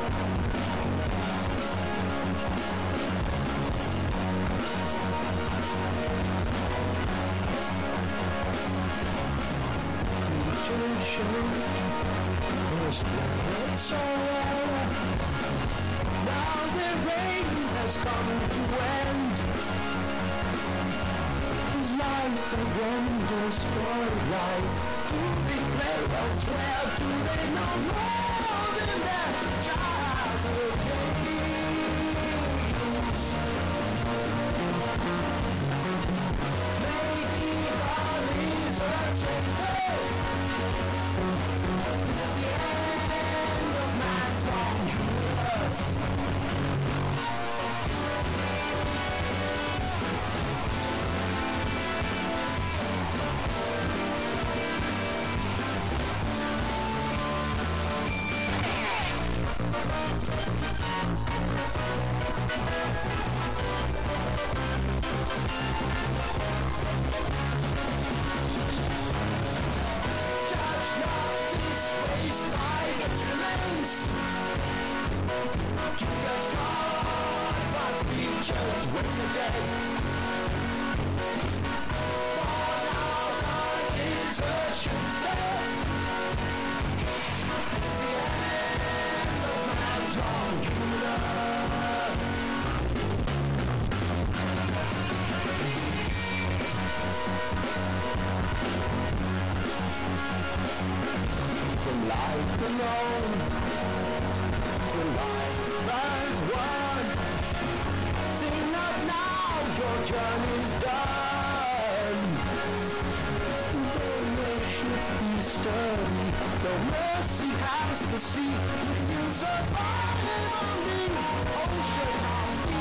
Now the rain has come to end. Is life a wondrous story life? Do they play elsewhere? Do they know more than that childhood games? Maybe God is searching too. This is the end of man's long universe. From life alone to life as one. Sing up now, your journey's done. Though your ship be sturdy, though mercy has the sea, when you survive on the ocean of the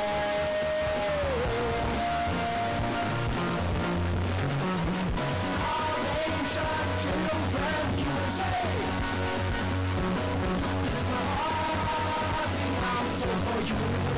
our ancient children, you say, this is my heart in answer for you.